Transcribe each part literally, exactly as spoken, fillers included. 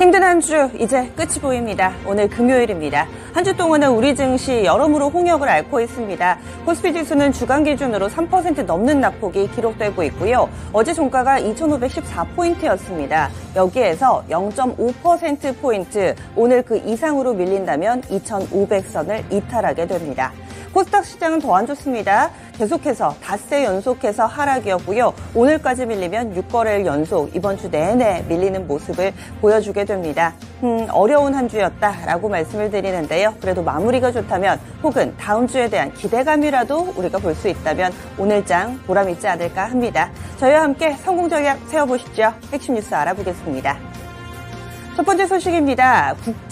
힘든 한 주 이제 끝이 보입니다. 오늘 금요일입니다. 한 주 동안은 우리 증시 여러모로 홍역을 앓고 있습니다. 코스피 지수는 주간 기준으로 삼 퍼센트 넘는 낙폭이 기록되고 있고요. 어제 종가가 이천오백십사 포인트였습니다. 여기에서 영 점 오 퍼센트 포인트 오늘 그 이상으로 밀린다면 이천오백 선을 이탈하게 됩니다. 코스닥 시장은 더 안 좋습니다. 계속해서 닷새 연속해서 하락이었고요. 오늘까지 밀리면 육 거래일 연속 이번 주 내내 밀리는 모습을 보여주게 됩니다. 음, 어려운 한 주였다라고 말씀을 드리는데요. 그래도 마무리가 좋다면 혹은 다음 주에 대한 기대감이라도 우리가 볼 수 있다면 오늘장 보람 있지 않을까 합니다. 저희와 함께 성공 전략 세워보시죠. 핵심 뉴스 알아보겠습니다. 첫 번째 소식입니다.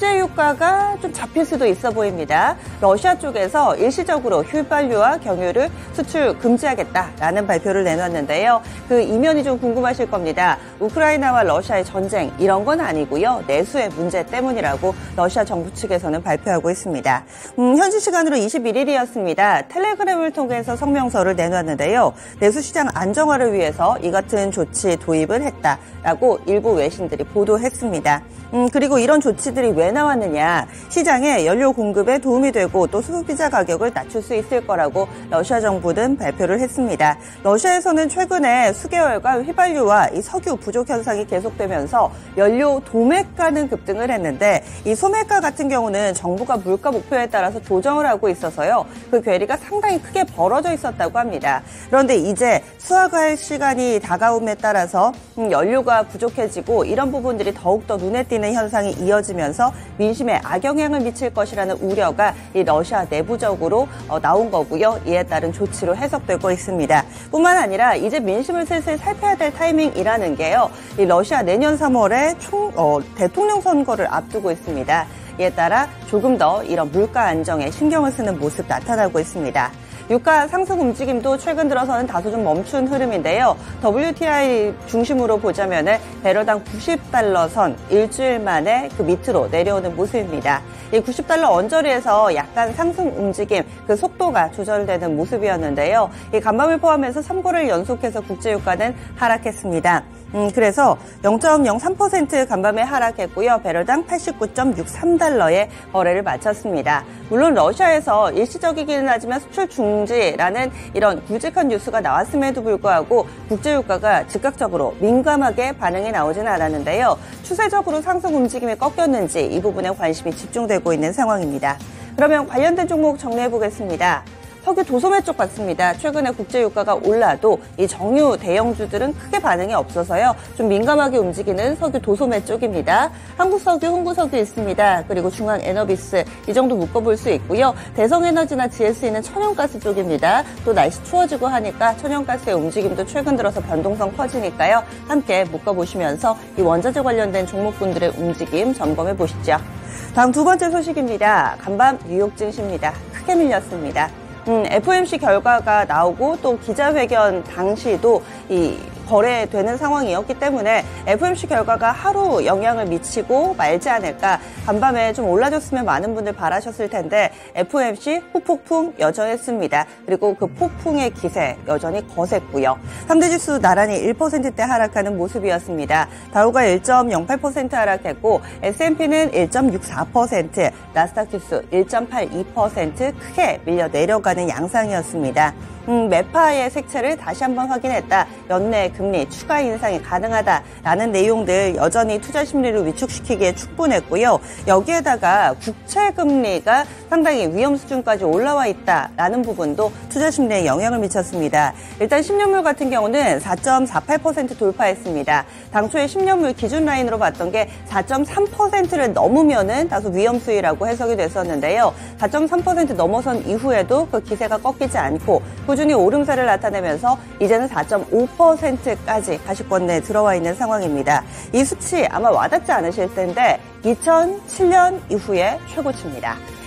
국제유가가 좀 잡힐 수도 있어 보입니다. 러시아 쪽에서 일시적으로 휘발유와 경유를 수출 금지하겠다라는 발표를 내놨는데요. 그 이면이 좀 궁금하실 겁니다. 우크라이나와 러시아의 전쟁 이런 건 아니고요. 내수의 문제 때문이라고 러시아 정부 측에서는 발표하고 있습니다. 음, 현지 시간으로 이십일일이었습니다. 텔레그램을 통해서 성명서를 내놨는데요. 내수 시장 안정화를 위해서 이 같은 조치 도입을 했다라고 일부 외신들이 보도했습니다. 음, 그리고 이런 조치들이 왜 나왔느냐. 시장에 연료 공급에 도움이 되고 또 소비자 가격을 낮출 수 있을 거라고 러시아 정부는 발표를 했습니다. 러시아에서는 최근에 수개월간 휘발유와 이 석유 부족 현상이 계속되면서 연료 도매가는 급등을 했는데 이 소매가 같은 경우는 정부가 물가 목표에 따라서 조정을 하고 있어서요. 그 괴리가 상당히 크게 벌어져 있었다고 합니다. 그런데 이제 수확할 시간이 다가옴에 따라서 음, 연료가 부족해지고 이런 부분들이 더욱더 눈에 띄는 현상이 이어지면서 민심에 악영향을 미칠 것이라는 우려가 이 러시아 내부적으로 어, 나온 거고요. 이에 따른 조치로 해석되고 있습니다. 뿐만 아니라 이제 민심을 슬슬 살펴야 될 타이밍이라는 게요. 이 러시아 내년 삼월에 총, 어, 대통령 선거를 앞두고 있습니다. 이에 따라 조금 더 이런 물가 안정에 신경을 쓰는 모습 나타나고 있습니다. 유가 상승 움직임도 최근 들어서는 다소 좀 멈춘 흐름인데요. 더블유티아이 중심으로 보자면은 배럴당 구십 달러 선 일주일 만에 그 밑으로 내려오는 모습입니다. 이 구십 달러 언저리에서 약간 상승 움직임, 그 속도가 조절되는 모습이었는데요. 이 간밤을 포함해서 삼 거래일 연속해서 국제유가는 하락했습니다. 음, 그래서 영 점 영삼 퍼센트 간밤에 하락했고요. 배럴당 팔십구 점 육삼 달러에 거래를 마쳤습니다. 물론 러시아에서 일시적이기는 하지만 수출 중지라는 이런 굵직한 뉴스가 나왔음에도 불구하고 국제유가가 즉각적으로 민감하게 반응이 나오지는 않았는데요. 추세적으로 상승 움직임이 꺾였는지 이 부분에 관심이 집중되고 있는 상황입니다. 그러면 관련된 종목 정리해 보겠습니다. 석유 도소매 쪽 같습니다. 최근에 국제유가가 올라도 이 정유 대형주들은 크게 반응이 없어서요. 좀 민감하게 움직이는 석유 도소매 쪽입니다. 한국석유, 홍구석유 있습니다. 그리고 중앙에너비스 이 정도 묶어볼 수 있고요. 대성에너지나 지에스이는 천연가스 쪽입니다. 또 날씨 추워지고 하니까 천연가스의 움직임도 최근 들어서 변동성 커지니까요. 함께 묶어보시면서 이 원자재 관련된 종목군들의 움직임 점검해 보시죠. 다음 두 번째 소식입니다. 간밤 뉴욕 증시입니다. 크게 밀렸습니다. 음, 에프오엠씨 결과가 나오고 또 기자회견 당시도 이 거래되는 상황이었기 때문에 에프오엠씨 결과가 하루 영향을 미치고 말지 않을까. 간밤에 좀 올라줬으면 많은 분들 바라셨을 텐데 에프오엠씨 후폭풍 여전했습니다. 그리고 그 폭풍의 기세 여전히 거셌고요. 삼 대 지수 나란히 일 퍼센트대 하락하는 모습이었습니다. 다우가 일 점 영팔 퍼센트 하락했고 에스앤피는 일 점 육사 퍼센트, 나스닥 지수 일 점 팔이 퍼센트 크게 밀려 내려가는 양상이었습니다. 음, 매파의 색채를 다시 한번 확인했다. 연내 금리 추가 인상이 가능하다라는 내용들 여전히 투자 심리를 위축시키기에 충분했고요. 여기에다가 국채 금리가 상당히 위험 수준까지 올라와 있다라는 부분도 투자 심리에 영향을 미쳤습니다. 일단 십 년물 같은 경우는 사 점 사팔 퍼센트 돌파했습니다. 당초에 십 년물 기준 라인으로 봤던 게 사 점 삼 퍼센트를 넘으면은 다소 위험 수위라고 해석이 됐었는데요. 사 점 삼 퍼센트 넘어선 이후에도 그 기세가 꺾이지 않고 꾸준히 오름세를 나타내면서 이제는 사 점 오 퍼센트까지 가시권 내에 들어와 있는 상황입니다. 이 수치 아마 와닿지 않으실 텐데 이천칠 년 이후에 최고치입니다.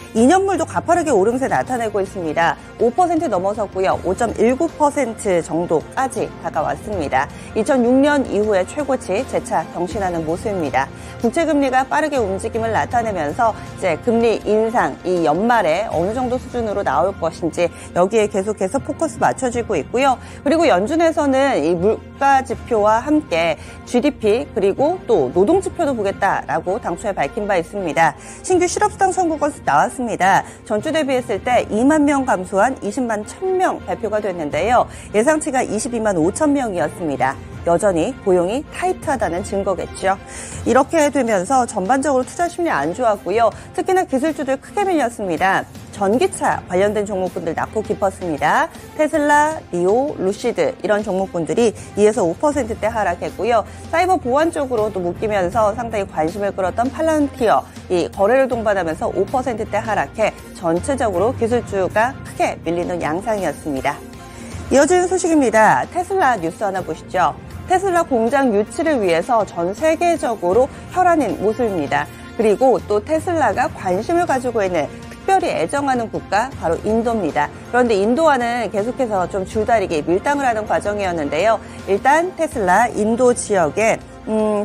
이 년물도 가파르게 오름세 나타내고 있습니다. 오 퍼센트 넘어섰고요. 오 점 일구 퍼센트 정도까지 다가왔습니다. 이천육 년 이후의 최고치 재차 경신하는 모습입니다. 국채금리가 빠르게 움직임을 나타내면서 이제 금리 인상 이 연말에 어느 정도 수준으로 나올 것인지 여기에 계속해서 포커스 맞춰지고 있고요. 그리고 연준에서는 이 물가 지표와 함께 지디피 그리고 또 노동 지표도 보겠다라고 당초에 밝힌 바 있습니다. 신규 실업수당 청구 건수 나왔습니다. 전주 대비했을 때 이만 명 감소한 이십만 천 명 발표가 됐는데요. 예상치가 이십이만 오천 명이었습니다. 여전히 고용이 타이트하다는 증거겠죠. 이렇게 되면서 전반적으로 투자 심리 안 좋았고요. 특히나 기술주들 크게 밀렸습니다. 전기차 관련된 종목군들 낙폭 깊었습니다. 테슬라, 리오, 루시드 이런 종목군들이 이에서 오 퍼센트대 하락했고요. 사이버 보안 쪽으로 또 묶이면서 상당히 관심을 끌었던 팔란티어 이 거래를 동반하면서 오 퍼센트대 하락해 전체적으로 기술주가 크게 밀리는 양상이었습니다. 이어지는 소식입니다. 테슬라 뉴스 하나 보시죠. 테슬라 공장 유치를 위해서 전 세계적으로 혈안인 모습입니다. 그리고 또 테슬라가 관심을 가지고 있는 특별히 애정하는 국가 바로 인도입니다. 그런데 인도와는 계속해서 좀 줄다리기 밀당을 하는 과정이었는데요. 일단 테슬라 인도 지역에 음,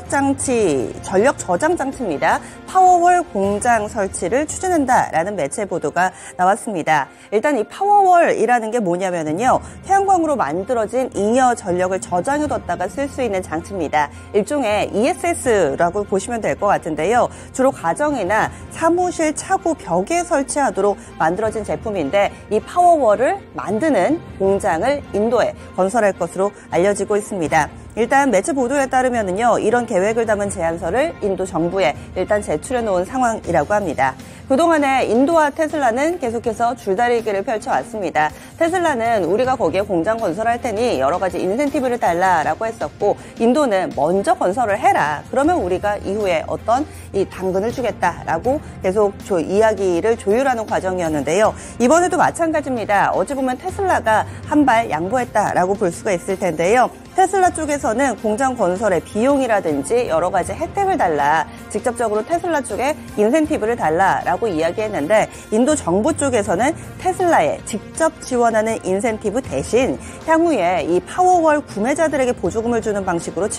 전력장치, 전력 저장 장치입니다. 파워월 공장 설치를 추진한다라는 매체 보도가 나왔습니다. 일단 이 파워월이라는 게 뭐냐면은요, 태양광으로 만들어진 잉여 전력을 저장해뒀다가 쓸 수 있는 장치입니다. 일종의 이에스에스라고 보시면 될 것 같은데요. 주로 가정이나 사무실 차고 벽에 설치하도록 만들어진 제품인데 이 파워월을 만드는 공장을 인도에 건설할 것으로 알려지고 있습니다. 일단 매체 보도에 따르면은요, 이런 계획을 담은 제안서를 인도 정부에 일단 제출해 놓은 상황이라고 합니다. 그동안에 인도와 테슬라는 계속해서 줄다리기를 펼쳐왔습니다. 테슬라는 우리가 거기에 공장 건설할 테니 여러 가지 인센티브를 달라라고 했었고, 인도는 먼저 건설을 해라. 그러면 우리가 이후에 어떤 이 당근을 주겠다라고 계속 조, 이야기를 조율하는 과정이었는데요. 이번에도 마찬가지입니다. 어찌 보면 테슬라가 한 발 양보했다라고 볼 수가 있을 텐데요. 테슬라 쪽에서는 공장 건설의 비용이라든지 여러 가지 혜택을 달라, 직접적으로 테슬라 쪽에 인센티브를 달라라고 이야기했는데, 인도 정부 쪽에서는 테슬라에 직접 지원하는 인센티브 대신 향후에 이 파워월 구매자들에게 보조금을 주는 방식으로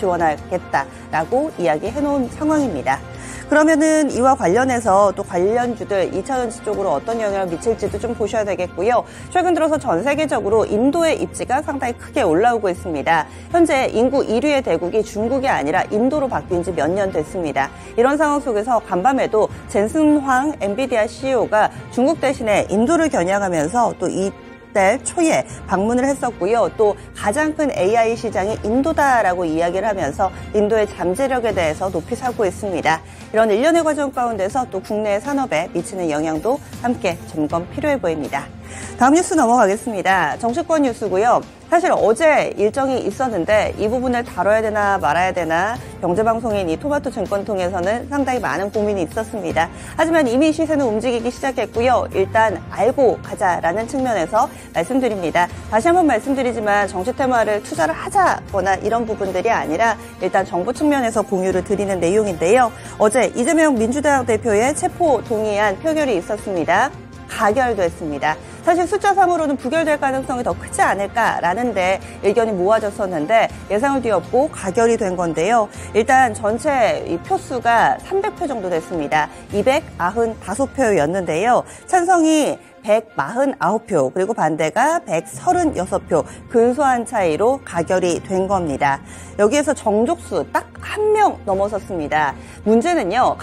지원하겠다라고 이야기해놓은 상황입니다. 그러면은 이와 관련해서 또 관련주들 이 차전지 쪽으로 어떤 영향을 미칠지도 좀 보셔야 되겠고요. 최근 들어서 전 세계적으로 인도의 입지가 상당히 크게 올라오고 있습니다. 현재 인구 일 위의 대국이 중국이 아니라 인도로 바뀐 지 몇 년 됐습니다. 이런 상황 속에서 간밤에도 젠슨 황 엔비디아 씨이오가 중국 대신에 인도를 겨냥하면서 또 이 달 초에 방문을 했었고요. 또 가장 큰 에이아이 시장이 인도다라고 이야기를 하면서 인도의 잠재력에 대해서 높이 사고 있습니다. 이런 일련의 과정 가운데서 또 국내 산업에 미치는 영향도 함께 점검 필요해 보입니다. 다음 뉴스 넘어가겠습니다. 정치권 뉴스고요. 사실 어제 일정이 있었는데 이 부분을 다뤄야 되나 말아야 되나 경제방송인 이 토마토 증권통에서는 상당히 많은 고민이 있었습니다. 하지만 이미 시세는 움직이기 시작했고요. 일단 알고 가자라는 측면에서 말씀드립니다. 다시 한번 말씀드리지만 정치 테마를 투자를 하자거나 이런 부분들이 아니라 일단 정부 측면에서 공유를 드리는 내용인데요. 어제 이재명 민주당 대표의 체포 동의안 표결이 있었습니다. 가결됐습니다. 사실 숫자상으로는 부결될 가능성이 더 크지 않을까라는 데 의견이 모아졌었는데 예상을 뛰었고 가결이 된 건데요. 일단 전체 이 표수가 삼백 표 정도 됐습니다. 이백구십오 표였는데요. 찬성이 백사십구 표, 그리고 반대가 백삼십육 표, 근소한 차이로 가결이 된 겁니다. 여기에서 정족수 딱 한 명 넘어섰습니다. 문제는요,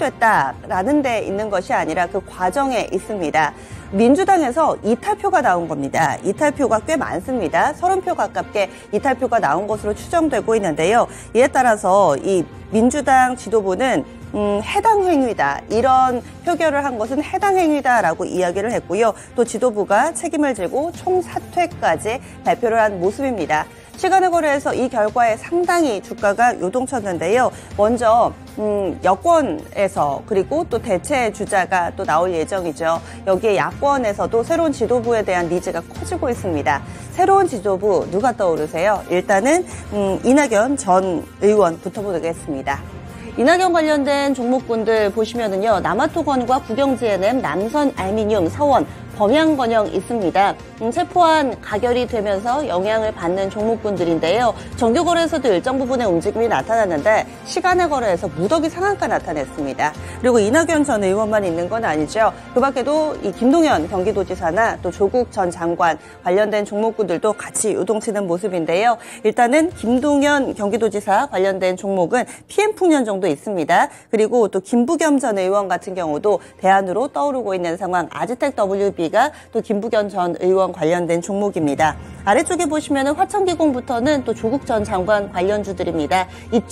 가결됐다라는 데 있는 것이 아니라 그 과정에 있습니다. 민주당에서 이탈표가 나온 겁니다. 이탈표가 꽤 많습니다. 삼십 표 가깝게 이탈표가 나온 것으로 추정되고 있는데요. 이에 따라서 이 민주당 지도부는 음, 해당 행위다. 이런 표결을 한 것은 해당 행위다라고 이야기를 했고요. 또 지도부가 책임을 지고 총사퇴까지 발표를 한 모습입니다. 시간을 고려해서 이 결과에 상당히 주가가 요동쳤는데요. 먼저 음, 여권에서 그리고 또 대체 주자가 또 나올 예정이죠. 여기에 야권에서도 새로운 지도부에 대한 니즈가 커지고 있습니다. 새로운 지도부 누가 떠오르세요? 일단은 음, 이낙연 전 의원부터 보겠습니다. 이낙연 관련된 종목군들 보시면은요, 남아토건과 국영지엔엠, 남선알미늄, 서원, 범양건영 있습니다. 음, 체포한 가결이 되면서 영향을 받는 종목군들인데요. 정규거래에서도 일정 부분의 움직임이 나타났는데 시간의 거래에서 무더기 상한가 나타냈습니다. 그리고 이낙연 전 의원만 있는 건 아니죠. 그 밖에도 이 김동연 경기도지사나 또 조국 전 장관 관련된 종목군들도 같이 요동치는 모습인데요. 일단은 김동연 경기도지사 관련된 종목은 피엠풍년 정도 있습니다. 그리고 또 김부겸 전 의원 같은 경우도 대안으로 떠오르고 있는 상황, 아즈텍 더블유비 또 김부겸 전 의원 관련된 종목입니다. 아래쪽에 보시면 화천기공부터는 또 조국 전 장관 관련주들입니다.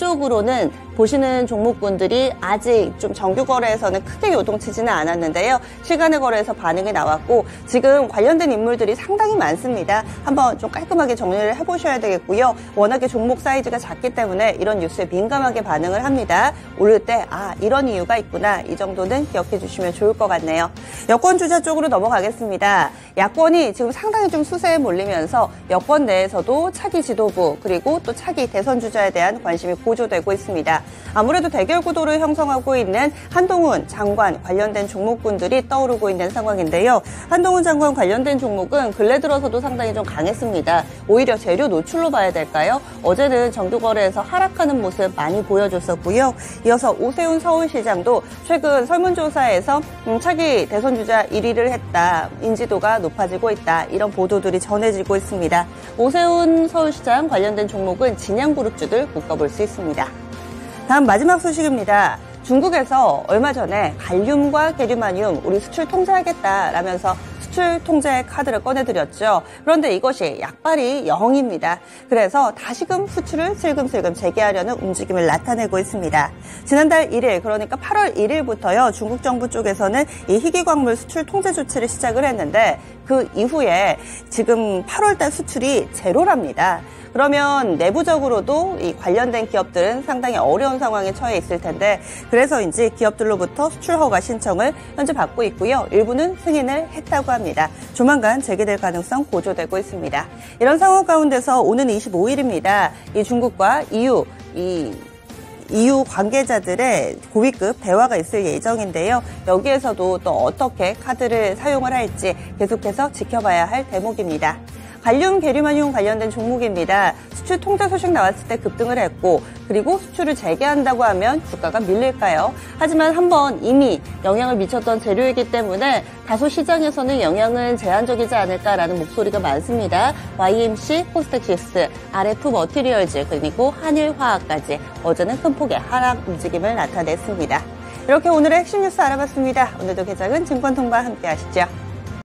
이쪽으로는 보시는 종목군들이 아직 좀 정규거래에서는 크게 요동치지는 않았는데요. 시간의 거래에서 반응이 나왔고 지금 관련된 인물들이 상당히 많습니다. 한번 좀 깔끔하게 정리를 해보셔야 되겠고요. 워낙에 종목 사이즈가 작기 때문에 이런 뉴스에 민감하게 반응을 합니다. 오를 때 아 이런 이유가 있구나, 이 정도는 기억해 주시면 좋을 것 같네요. 여권 주자 쪽으로 넘어가겠습니다. 야권이 지금 상당히 좀 수세에 몰리면서 여권 내에서도 차기 지도부 그리고 또 차기 대선 주자에 대한 관심이 고조되고 있습니다. 아무래도 대결 구도를 형성하고 있는 한동훈 장관 관련된 종목군들이 떠오르고 있는 상황인데요. 한동훈 장관 관련된 종목은 근래 들어서도 상당히 좀 강했습니다. 오히려 재료 노출로 봐야 될까요? 어제는 정규거래에서 하락하는 모습 많이 보여줬었고요. 이어서 오세훈 서울시장도 최근 설문조사에서 차기 대선 주자 일 위를 했다, 인지도가 높아지고 있다, 이런 보도들이 전해지고 있습니다. 오세훈 서울시장 관련된 종목은 진양그룹주들 묶어볼 수 있습니다. 다음 마지막 소식입니다. 중국에서 얼마 전에 갈륨과 게르마늄 우리 수출 통제하겠다라면서 수출 통제 카드를 꺼내드렸죠. 그런데 이것이 약발이 영입니다. 그래서 다시금 수출을 슬금슬금 재개하려는 움직임을 나타내고 있습니다. 지난달 일 일, 그러니까 팔월 일일부터요. 중국 정부 쪽에서는 이 희귀광물 수출 통제 조치를 시작을 했는데 그 이후에 지금 팔월달 수출이 제로랍니다. 그러면 내부적으로도 이 관련된 기업들은 상당히 어려운 상황에 처해 있을 텐데 그래서인지 기업들로부터 수출 허가 신청을 현재 받고 있고요. 일부는 승인을 했다고 합니다. 조만간 재개될 가능성 고조되고 있습니다. 이런 상황 가운데서 오는 이십오일입니다. 이 중국과 이유, 이 이유 관계자들의 고위급 대화가 있을 예정인데요. 여기에서도 또 어떻게 카드를 사용을 할지 계속해서 지켜봐야 할 대목입니다. 갈륨, 게르마늄 관련된 종목입니다. 수출 통제 소식 나왔을 때 급등을 했고 그리고 수출을 재개한다고 하면 주가가 밀릴까요? 하지만 한번 이미 영향을 미쳤던 재료이기 때문에 다소 시장에서는 영향은 제한적이지 않을까라는 목소리가 많습니다. 와이엠씨, 코스닥시스, 알에프 머티리얼즈 그리고 한일화학까지 어제는 큰 폭의 하락 움직임을 나타냈습니다. 이렇게 오늘의 핵심 뉴스 알아봤습니다. 오늘도 개장은 증권통과 함께 하시죠.